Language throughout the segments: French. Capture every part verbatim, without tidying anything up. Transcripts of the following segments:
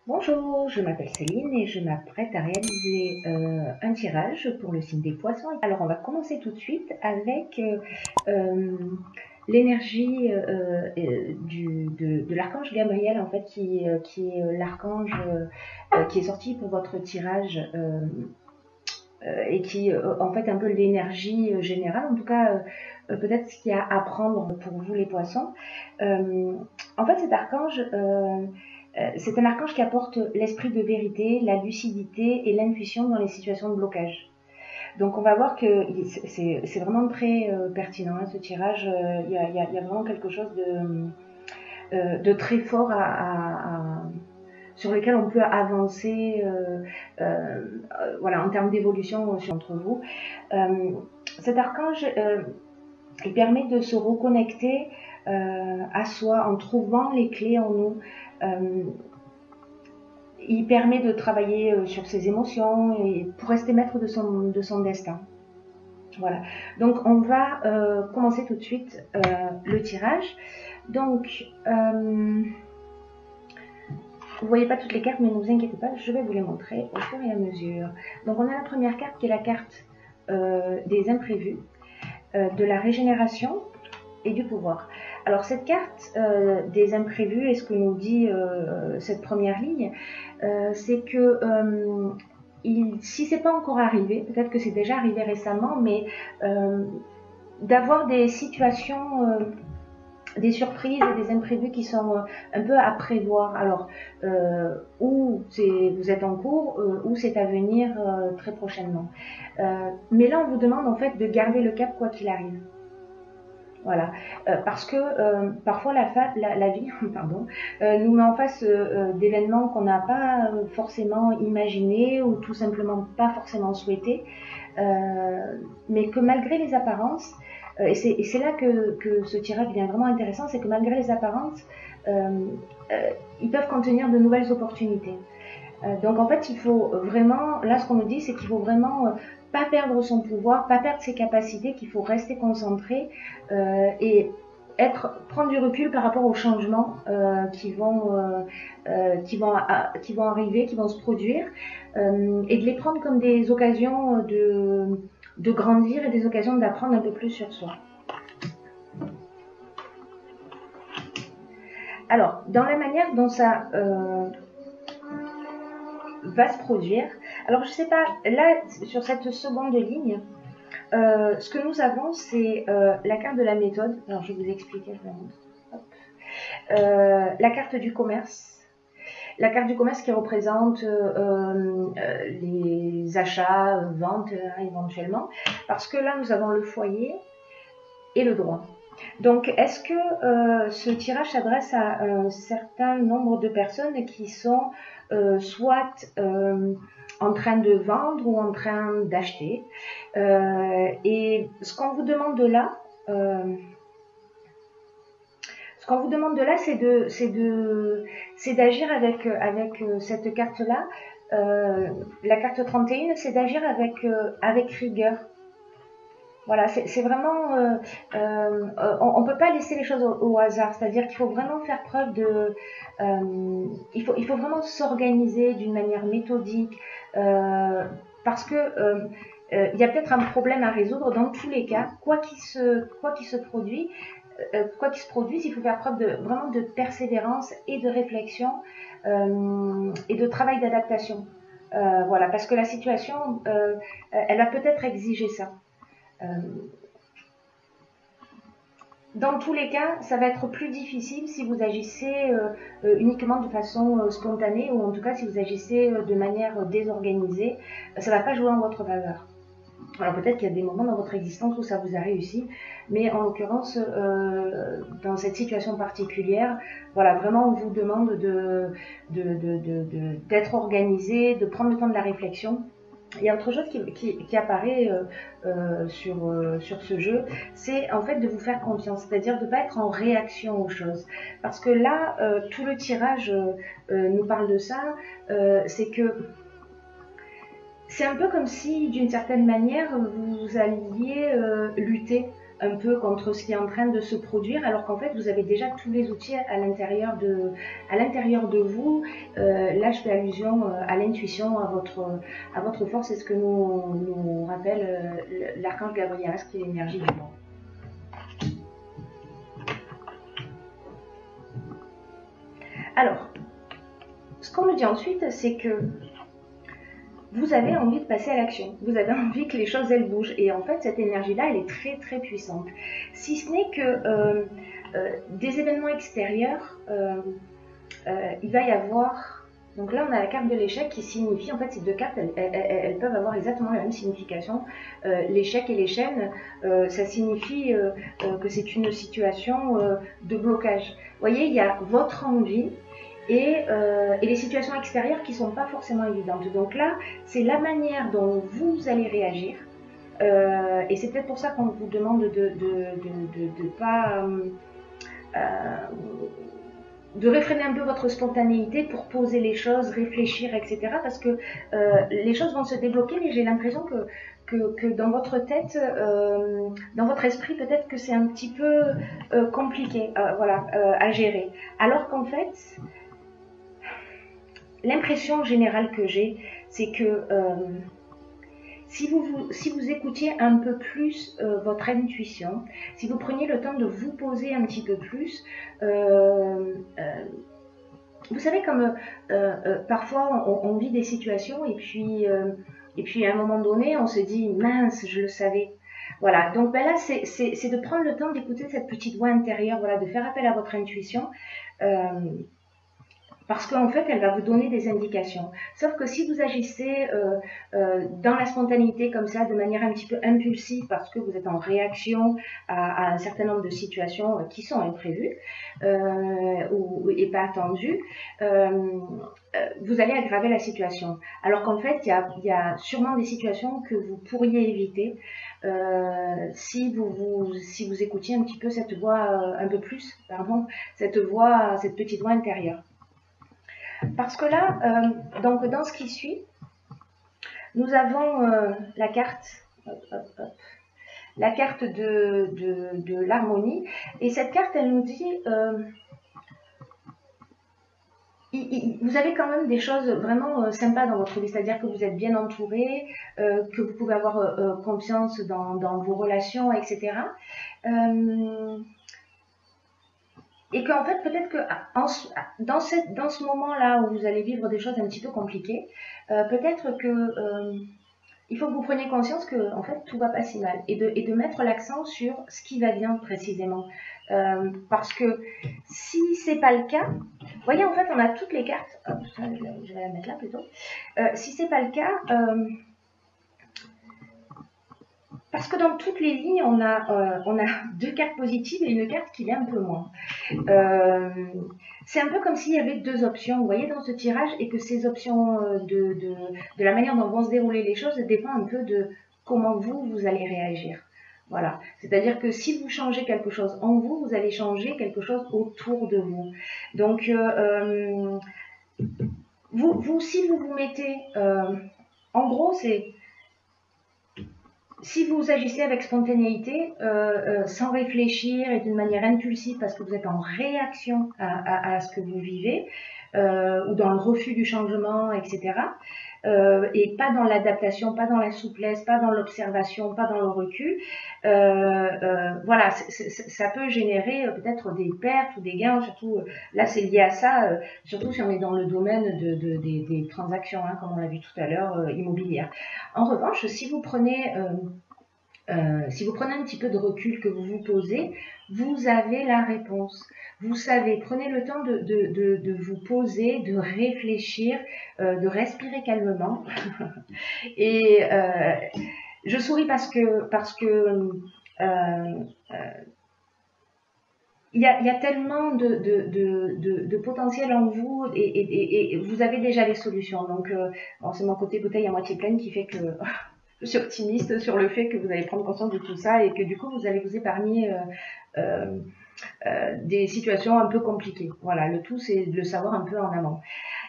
Bonjour, je m'appelle Céline et je m'apprête à réaliser euh, un tirage pour le signe des poissons. Alors on va commencer tout de suite avec euh, euh, l'énergie euh, euh, du- de, de l'archange Gabriel, en fait, qui, euh, qui est euh, l'archange euh, qui est sorti pour votre tirage euh, euh, et qui euh, en fait un peu l'énergie euh, générale, en tout cas euh, peut-être ce qu'il y a à prendre pour vous les poissons. Euh, en fait cet archange euh, euh, c'est un archange qui apporte l'esprit de vérité, la lucidité et l'intuition dans les situations de blocage. Donc on va voir que c'est vraiment très euh, pertinent hein, ce tirage. Il y, a, y, a, y a vraiment quelque chose de, euh, de très fort à, à, à, sur lequel on peut avancer euh, euh, voilà, en termes d'évolution entre vous. Euh, cet archange, euh, il permet de se reconnecter euh, à soi en trouvant les clés en nous. Euh, il permet de travailler sur ses émotions et pour rester maître de son, de son destin. Voilà. Donc on va euh, commencer tout de suite euh, le tirage. Donc euh, vous voyez pas toutes les cartes, mais ne vous inquiétez pas, je vais vous les montrer au fur et à mesure. Donc on a la première carte qui est la carte euh, des imprévus, euh, de la régénération et du pouvoir. Alors cette carte euh, des imprévus, et ce que nous dit euh, cette première ligne, euh, c'est que euh, il, si c'est pas encore arrivé, peut-être que c'est déjà arrivé récemment, mais euh, d'avoir des situations, euh, des surprises et des imprévus qui sont euh, un peu à prévoir. Alors, euh, ou vous êtes en cours, euh, ou c'est à venir euh, très prochainement. Euh, mais là, on vous demande en fait de garder le cap quoi qu'il arrive. Voilà, euh, parce que euh, parfois la, la, la vie pardon, euh, nous met en face euh, d'événements qu'on n'a pas forcément imaginés ou tout simplement pas forcément souhaités, euh, mais que malgré les apparences, euh, et c'est là que, que ce tirage devient vraiment intéressant, c'est que malgré les apparences, euh, euh, ils peuvent contenir de nouvelles opportunités. Euh, donc en fait, il faut vraiment, là ce qu'on nous dit, c'est qu'il faut vraiment euh, pas perdre son pouvoir, pas perdre ses capacités, qu'il faut rester concentré euh, et être, prendre du recul par rapport aux changements euh, qui, vont, euh, euh, qui, vont, à, qui vont arriver, qui vont se produire, euh, et de les prendre comme des occasions de, de grandir et des occasions d'apprendre un peu plus sur soi. Alors, dans la manière dont ça euh, va se produire, alors je sais pas, là, sur cette seconde ligne, euh, ce que nous avons, c'est euh, la carte de la méthode. Alors, je vais vous expliquer, je vais Hop. Euh, la carte du commerce. La carte du commerce qui représente euh, euh, les achats, ventes hein, éventuellement. Parce que là, nous avons le foyer et le droit. Donc, est-ce que euh, ce tirage s'adresse à un certain nombre de personnes qui sont euh, soit euh, en train de vendre ou en train d'acheter euh, et ce qu'on vous demande de là, euh, ce qu'on vous demande de là, c'est de, c'est de, c'est d'agir avec avec cette carte-là. Euh, la carte trente et un, c'est d'agir avec euh, avec rigueur. Voilà, c'est vraiment, euh, euh, on ne peut pas laisser les choses au, au hasard, c'est-à-dire qu'il faut vraiment faire preuve de, euh, il, faut, il faut vraiment s'organiser d'une manière méthodique, euh, parce que euh, euh, il y a peut-être un problème à résoudre dans tous les cas, quoi qu'il se, quoi qu'il se produise, euh, quoi qu'il se produise, il faut faire preuve de, vraiment de persévérance et de réflexion euh, et de travail d'adaptation. Euh, voilà, parce que la situation, euh, elle va peut-être exiger ça. Euh, dans tous les cas, ça va être plus difficile si vous agissez euh, euh, uniquement de façon euh, spontanée ou en tout cas si vous agissez euh, de manière désorganisée, ça ne va pas jouer en votre faveur. Alors peut-être qu'il y a des moments dans votre existence où ça vous a réussi, mais en l'occurrence, euh, dans cette situation particulière, voilà, vraiment on vous demande de, de, de, de, de, d'être organisé, de prendre le temps de la réflexion. Il y a autre chose qui, qui, qui apparaît euh, euh, sur, euh, sur ce jeu, c'est en fait de vous faire confiance, c'est-à-dire de ne pas être en réaction aux choses. Parce que là, euh, tout le tirage euh, nous parle de ça, euh, c'est que c'est un peu comme si, d'une certaine manière, vous alliez euh, lutter un peu contre ce qui est en train de se produire, alors qu'en fait vous avez déjà tous les outils à l'intérieur de, à l'intérieur de vous. Euh, là je fais allusion à l'intuition, à votre, à votre force, c'est ce que nous, nous rappelle euh, l'archange Gabriel, qui est l'énergie du monde. Alors, ce qu'on nous dit ensuite, c'est que vous avez envie de passer à l'action, vous avez envie que les choses elles bougent, et en fait cette énergie-là elle est très très puissante. Si ce n'est que euh, euh, des événements extérieurs, euh, euh, il va y avoir, donc là on a la carte de l'échec qui signifie, en fait ces deux cartes elles, elles, elles peuvent avoir exactement la même signification. Euh, l'échec et les chaînes, euh, ça signifie euh, euh, que c'est une situation euh, de blocage. Vous voyez, il y a votre envie, Et, euh, et les situations extérieures qui ne sont pas forcément évidentes. Donc là, c'est la manière dont vous allez réagir. Euh, et c'est peut-être pour ça qu'on vous demande de ne de, de, de, de pas... Euh, de réfréner un peu votre spontanéité pour poser les choses, réfléchir, et cetera. Parce que euh, les choses vont se débloquer, mais j'ai l'impression que, que, que dans votre tête, euh, dans votre esprit, peut-être que c'est un petit peu euh, compliqué euh, voilà, euh, à gérer. Alors qu'en fait... L'impression générale que j'ai, c'est que euh, si, vous, vous, si vous écoutiez un peu plus euh, votre intuition, si vous preniez le temps de vous poser un petit peu plus, euh, euh, vous savez comme euh, euh, parfois on, on vit des situations et puis, euh, et puis à un moment donné on se dit mince, je le savais. Voilà, donc ben là c'est de prendre le temps d'écouter cette petite voix intérieure, voilà, de faire appel à votre intuition. Euh, Parce qu'en fait, elle va vous donner des indications. Sauf que si vous agissez euh, euh, dans la spontanéité comme ça, de manière un petit peu impulsive, parce que vous êtes en réaction à, à un certain nombre de situations qui sont imprévues euh, ou, et pas attendues, euh, vous allez aggraver la situation. Alors qu'en fait, il y a, y a sûrement des situations que vous pourriez éviter euh, si, vous, vous, si vous écoutiez un petit peu cette voix, euh, un peu plus, pardon, cette voix, cette petite voix intérieure. Parce que là, euh, donc dans ce qui suit, nous avons euh, la carte, hop, hop, hop, la carte de, de, de l'harmonie. Et cette carte, elle nous dit, euh, il, il, vous avez quand même des choses vraiment euh, sympas dans votre vie, c'est-à-dire que vous êtes bien entouré, euh, que vous pouvez avoir euh, confiance dans, dans vos relations, et cetera. Euh, Et qu'en fait, peut-être que en, dans, cette, dans ce moment-là où vous allez vivre des choses un petit peu compliquées, euh, peut-être que euh, il faut que vous preniez conscience que en fait tout va pas si mal et de, et de mettre l'accent sur ce qui va bien précisément. Euh, parce que si c'est pas le cas, vous voyez en fait on a toutes les cartes. Hop, ça, je vais la mettre là plutôt. Euh, si c'est pas le cas. Euh, Parce que dans toutes les lignes, on a, euh, on a deux cartes positives et une carte qui l'est un peu moins. Euh, c'est un peu comme s'il y avait deux options, vous voyez, dans ce tirage, et que ces options, de, de, de la manière dont vont se dérouler les choses, dépendent un peu de comment vous, vous allez réagir. Voilà. C'est-à-dire que si vous changez quelque chose en vous, vous allez changer quelque chose autour de vous. Donc, euh, vous, vous, si vous vous mettez... Euh, en gros, c'est... Si vous agissez avec spontanéité, euh, euh, sans réfléchir et d'une manière impulsive parce que vous êtes en réaction à, à, à ce que vous vivez, euh, ou dans le refus du changement, et cetera, euh, et pas dans l'adaptation, pas dans la souplesse, pas dans l'observation, pas dans le recul, euh, euh, voilà, c est, c est, ça peut générer euh, peut-être des pertes ou des gains, surtout, euh, là c'est lié à ça, euh, surtout si on est dans le domaine de, de, des, des transactions, hein, comme on l'a vu tout à l'heure, euh, immobilières. En revanche, si vous prenez... Euh, Euh, si vous prenez un petit peu de recul, que vous vous posez, vous avez la réponse. Vous savez, prenez le temps de, de, de, de vous poser, de réfléchir, euh, de respirer calmement. Et euh, je souris parce que, parce que euh, euh, il y a, il y a tellement de, de, de, de, de potentiel en vous et, et, et vous avez déjà les solutions. Donc, euh, bon, c'est mon côté bouteille à moitié pleine qui fait que je suis optimiste sur le fait que vous allez prendre conscience de tout ça et que du coup, vous allez vous épargner euh, euh, euh, des situations un peu compliquées. Voilà, le tout, c'est de le savoir un peu en amont.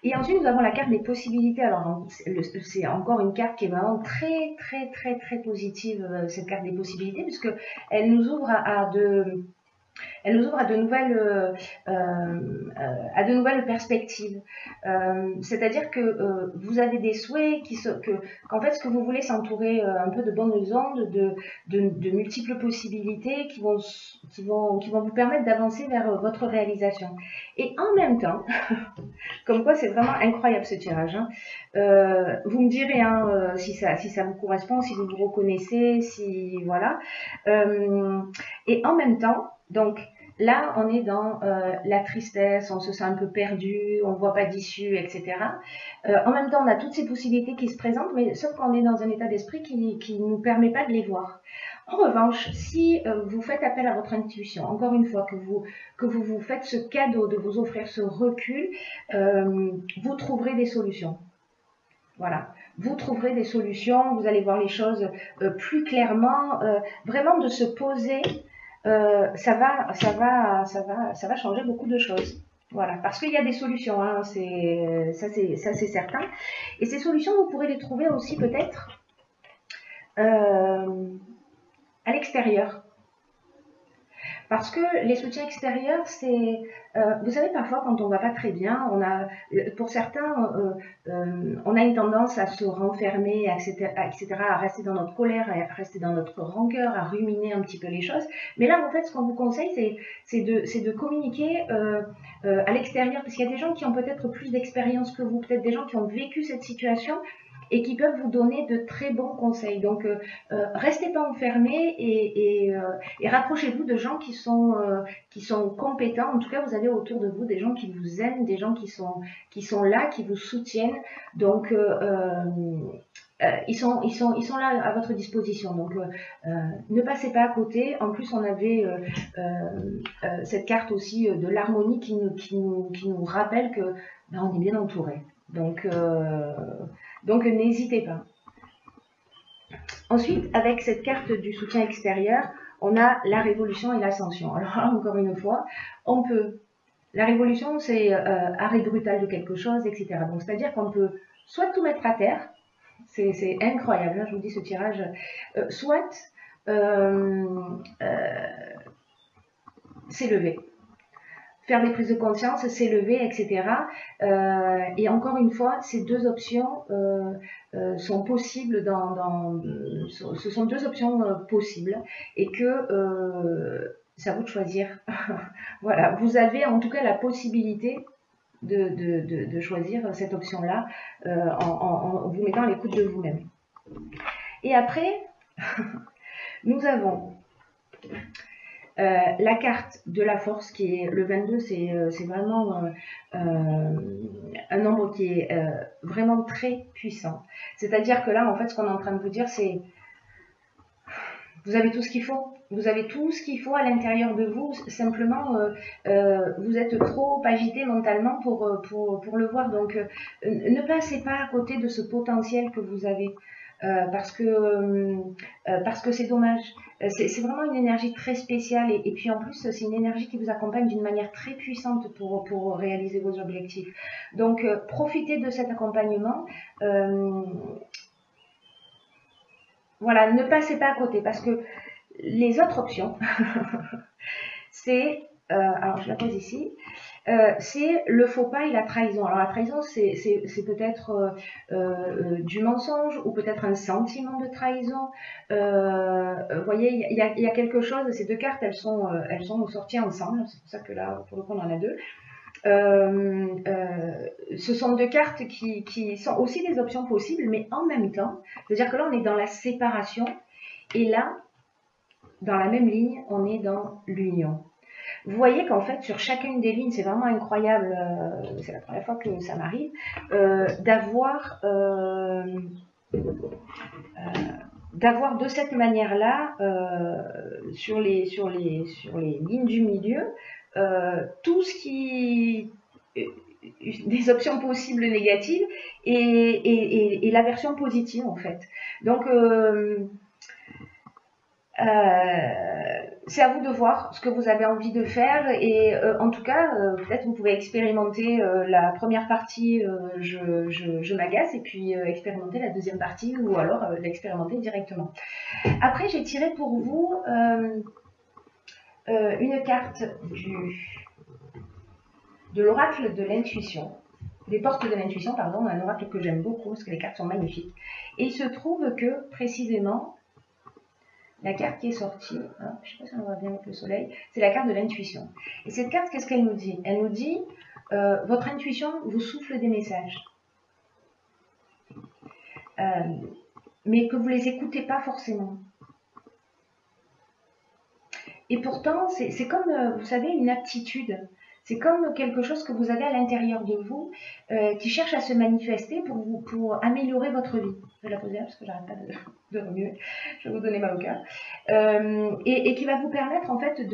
Et ensuite, nous avons la carte des possibilités. Alors, c'est encore une carte qui est vraiment très, très, très, très positive, cette carte des possibilités, puisque elle nous ouvre à, à de... Elle nous ouvre à de nouvelles, euh, euh, à de nouvelles perspectives. Euh, C'est-à-dire que euh, vous avez des souhaits, qui so, que, qu'en fait, ce que vous voulez, s'entourer euh, un peu de bonnes ondes, de, de, de multiples possibilités qui vont, qui vont, qui vont vous permettre d'avancer vers euh, votre réalisation. Et en même temps, comme quoi c'est vraiment incroyable ce tirage, hein, euh, vous me direz hein, euh, si, ça, si ça vous correspond, si vous vous reconnaissez, si voilà. Euh, et en même temps, donc là, on est dans euh, la tristesse, on se sent un peu perdu, on ne voit pas d'issue, et cetera. Euh, en même temps, on a toutes ces possibilités qui se présentent, mais sauf qu'on est dans un état d'esprit qui ne nous permet pas de les voir. En revanche, si euh, vous faites appel à votre intuition, encore une fois, que vous, que vous vous faites ce cadeau de vous offrir ce recul, euh, vous trouverez des solutions. Voilà, vous trouverez des solutions, vous allez voir les choses euh, plus clairement, euh, vraiment de se poser. Euh, ça va, ça va, ça va, ça va changer beaucoup de choses. Voilà, parce qu'il y a des solutions, hein, c'est, ça c'est, ça c'est certain. Et ces solutions, vous pourrez les trouver aussi peut-être euh, à l'extérieur. Parce que les soutiens extérieurs, c'est, euh, vous savez, parfois quand on va pas très bien, on a, pour certains, euh, euh, on a une tendance à se renfermer, et cetera, et cetera, à rester dans notre colère, à rester dans notre rancœur, à ruminer un petit peu les choses. Mais là, en fait, ce qu'on vous conseille, c'est, c'est de, c'est de communiquer euh, euh, à l'extérieur, parce qu'il y a des gens qui ont peut-être plus d'expérience que vous, peut-être des gens qui ont vécu cette situation, et qui peuvent vous donner de très bons conseils. Donc, euh, euh, restez pas enfermés et, et, euh, et rapprochez-vous de gens qui sont, euh, qui sont compétents. En tout cas, vous avez autour de vous des gens qui vous aiment, des gens qui sont, qui sont là, qui vous soutiennent. Donc, euh, euh, ils, sont, ils, sont, ils sont là à votre disposition. Donc, euh, ne passez pas à côté. En plus, on avait euh, euh, cette carte aussi de l'harmonie qui nous, qui, nous, qui nous rappelle que ben, on est bien entouré. Donc, euh, donc n'hésitez pas. Ensuite, avec cette carte du soutien extérieur, on a la révolution et l'ascension. Alors là, encore une fois, on peut... La révolution, c'est euh, arrêt brutal de quelque chose, et cetera. Donc, c'est-à-dire qu'on peut soit tout mettre à terre, c'est incroyable, hein, je vous dis ce tirage, euh, soit euh, euh, s'élever. Faire des prises de conscience, s'élever, et cetera. Euh, et encore une fois, ces deux options euh, euh, sont possibles dans, dans, ce sont deux options euh, possibles et que euh, c'est à vous de choisir. Voilà, vous avez en tout cas la possibilité de, de, de, de choisir cette option-là euh, en, en, en vous mettant à l'écoute de vous-même. Et après, nous avons Euh, la carte de la force qui est le vingt-deux, c'est euh, vraiment euh, euh, un nombre qui est euh, vraiment très puissant. C'est-à-dire que là, en fait, ce qu'on est en train de vous dire, c'est vous avez tout ce qu'il faut. Vous avez tout ce qu'il faut à l'intérieur de vous. Simplement, euh, euh, vous êtes trop agité mentalement pour, pour, pour le voir. Donc, euh, ne passez pas à côté de ce potentiel que vous avez. Euh, parce que euh, parce que c'est dommage. C'est vraiment une énergie très spéciale et, et puis en plus c'est une énergie qui vous accompagne d'une manière très puissante pour, pour réaliser vos objectifs. Donc euh, profitez de cet accompagnement. Euh, voilà, ne passez pas à côté parce que les autres options, c'est, euh, alors je la pose ici, Euh, c'est le faux pas et la trahison. Alors la trahison, c'est peut-être euh, euh, du mensonge ou peut-être un sentiment de trahison. Euh, vous voyez, il y, a, il y a quelque chose, ces deux cartes, elles sont, euh, elles sont sorties ensemble, c'est pour ça que là, pour le coup, on en a deux. Euh, euh, ce sont deux cartes qui, qui sont aussi des options possibles, mais en même temps, c'est-à-dire que là, on est dans la séparation et là, dans la même ligne, on est dans l'union. Vous voyez qu'en fait, sur chacune des lignes, c'est vraiment incroyable, euh, c'est la première fois que ça m'arrive, euh, d'avoir euh, euh, d'avoir de cette manière-là, euh, sur, les, sur, les, sur les lignes du milieu, euh, tout ce qui... des options possibles négatives et, et, et, et la version positive, en fait. Donc... Euh, Euh, c'est à vous de voir ce que vous avez envie de faire et euh, en tout cas, euh, peut-être vous pouvez expérimenter euh, la première partie, euh, je, je, je m'agace, et puis euh, expérimenter la deuxième partie ou alors euh, l'expérimenter directement. Après, j'ai tiré pour vous euh, euh, une carte du, de l'oracle de l'intuition, des portes de l'intuition, pardon, un oracle que j'aime beaucoup parce que les cartes sont magnifiques. Et il se trouve que précisément, la carte qui est sortie, hein, je ne sais pas si on voit bien avec le soleil, c'est la carte de l'intuition. Et cette carte, qu'est-ce qu'elle nous dit? Elle nous dit, euh, votre intuition vous souffle des messages, euh, mais que vous ne les écoutez pas forcément. Et pourtant, c'est comme, euh, vous savez, une aptitude. C'est comme quelque chose que vous avez à l'intérieur de vous euh, qui cherche à se manifester pour, vous, pour améliorer votre vie. Je vais la poser là parce que j'arrête pas de, de remuer. Je vais vous donner mal au cœur. Euh, et, et qui va vous permettre en fait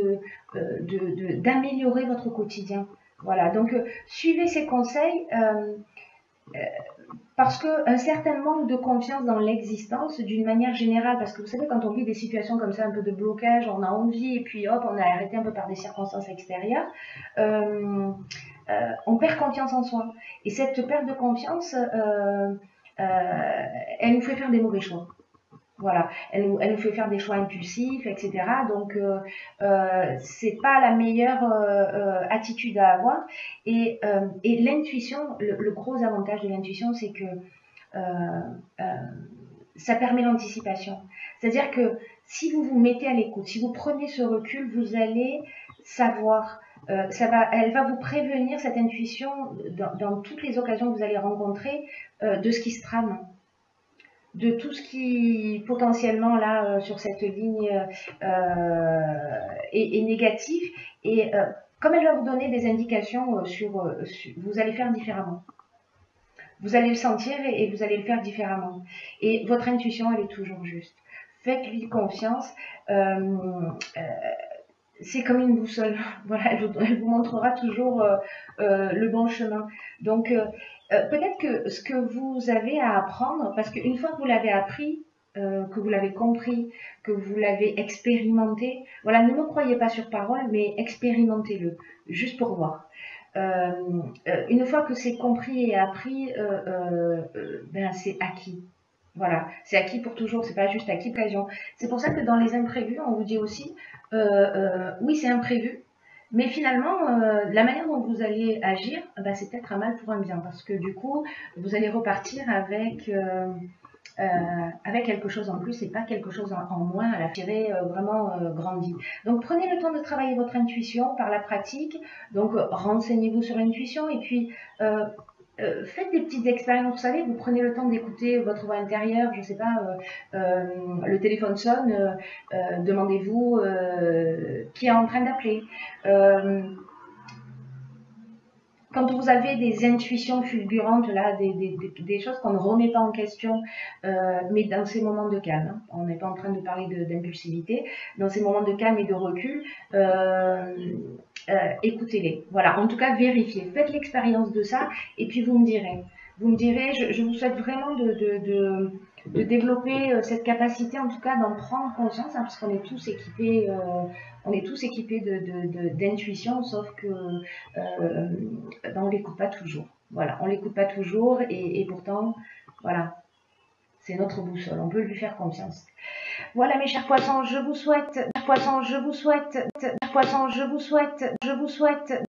d'améliorer de, de, de, de, votre quotidien. Voilà. Donc, euh, suivez ces conseils. Euh, euh, Parce qu'un certain manque de confiance dans l'existence, d'une manière générale, parce que vous savez, quand on vit des situations comme ça, un peu de blocage, on a envie, et puis hop, on est arrêté un peu par des circonstances extérieures, euh, euh, on perd confiance en soi. Et cette perte de confiance, euh, euh, elle nous fait faire des mauvais choix. Voilà, elle nous, elle nous fait faire des choix impulsifs, et cetera. Donc, euh, euh, c'est pas la meilleure euh, attitude à avoir. Et, euh, et l'intuition, le, le gros avantage de l'intuition, c'est que euh, euh, ça permet l'anticipation. C'est-à-dire que si vous vous mettez à l'écoute, si vous prenez ce recul, vous allez savoir. Euh, ça va, elle va vous prévenir, cette intuition, dans, dans toutes les occasions que vous allez rencontrer, euh, de ce qui se trame, de tout ce qui potentiellement là euh, sur cette ligne euh, est, est négatif, et euh, comme elle va vous donner des indications sur, euh, sur, vous allez faire différemment. Vous allez le sentir et, et vous allez le faire différemment. Et votre intuition, elle est toujours juste. Faites-lui confiance. Euh, euh, c'est comme une boussole. Voilà, elle vous, elle vous montrera toujours euh, euh, le bon chemin. Donc, euh, euh, peut-être que ce que vous avez à apprendre, parce qu'une fois que vous l'avez appris, euh, que vous l'avez compris, que vous l'avez expérimenté, voilà, ne me croyez pas sur parole, mais expérimentez-le, juste pour voir. Euh, euh, une fois que c'est compris et appris, euh, euh, euh, ben c'est acquis. Voilà, c'est acquis pour toujours, c'est pas juste acquis pour l'occasion. C'est pour ça que dans les imprévus, on vous dit aussi, euh, euh, oui, c'est imprévu, mais finalement, euh, la manière dont vous allez agir, bah, c'est peut-être un mal pour un bien, parce que du coup, vous allez repartir avec, euh, euh, avec quelque chose en plus et pas quelque chose en, en moins à la tirer euh, vraiment euh, grandi. Donc, prenez le temps de travailler votre intuition par la pratique. Donc, euh, renseignez-vous sur l'intuition et puis euh, Euh, faites des petites expériences, vous savez, vous prenez le temps d'écouter votre voix intérieure, je sais pas, euh, euh, le téléphone sonne, euh, euh, demandez-vous euh, qui est en train d'appeler. Euh, quand vous avez des intuitions fulgurantes, là, des, des, des choses qu'on ne remet pas en question, euh, mais dans ces moments de calme, hein, on n'est pas en train de parler d'impulsivité, dans ces moments de calme et de recul, euh, euh, écoutez-les. Voilà, en tout cas, vérifiez, faites l'expérience de ça, et puis vous me direz. Vous me direz, je, je vous souhaite vraiment de, de, de, de développer euh, cette capacité, en tout cas, d'en prendre conscience, hein, parce qu'on est tous équipés, euh, on est tous équipés d'intuition, sauf que euh, ben, on l'écoute pas toujours. Voilà, on l'écoute pas toujours, et, et pourtant, voilà, c'est notre boussole. On peut lui faire confiance. Voilà, mes chers poissons, je vous souhaite, poissons, je vous souhaite, poissons, je vous souhaite, je vous souhaite.